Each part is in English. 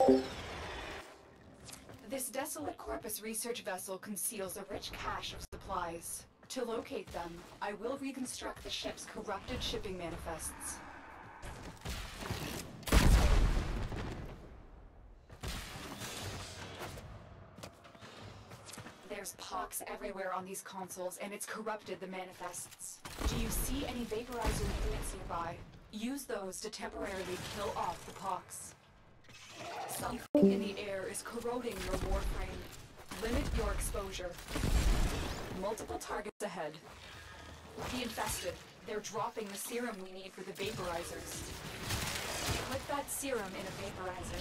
This desolate Corpus research vessel conceals a rich cache of supplies. To locate them, I will reconstruct the ship's corrupted shipping manifests. There's pox everywhere on these consoles, and it's corrupted the manifests. Do you see any vaporizer units nearby? Use those to temporarily kill off the pox. Something in the air is corroding your warframe. Limit your exposure. Multiple targets ahead. The infested. They're dropping the serum we need for the vaporizers. Put that serum in a vaporizer.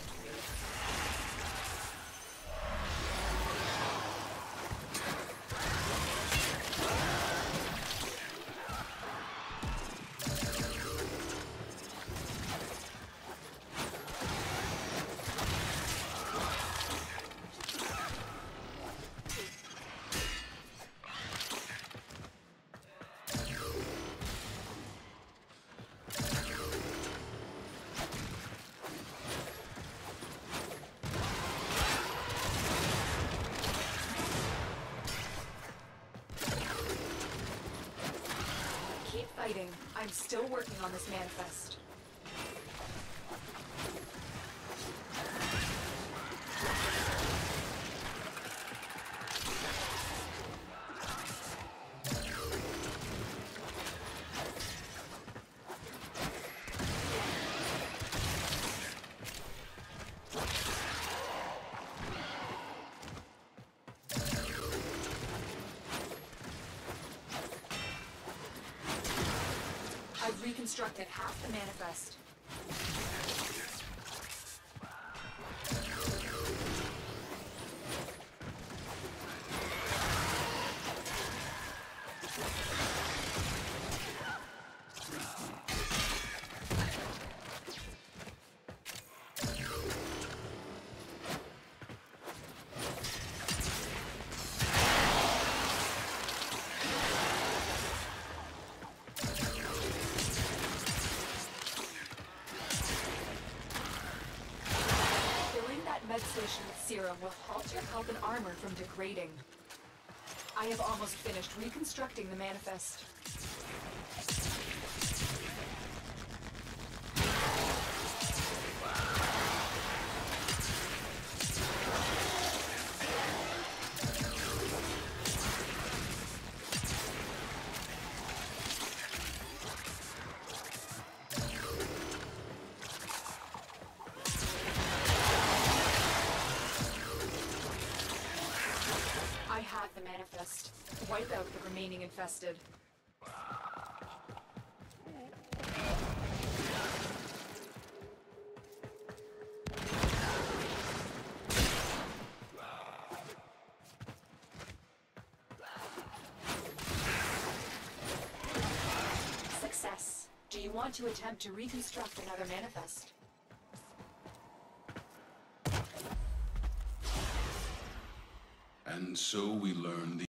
Fighting. I'm still working on this manifest. I've reconstructed half the manifest. Med station with serum will halt your health and armor from degrading. I have almost finished reconstructing the manifest. The manifest. Wipe out the remaining infested. Success. Do you want to attempt to reconstruct another manifest? And so we learn the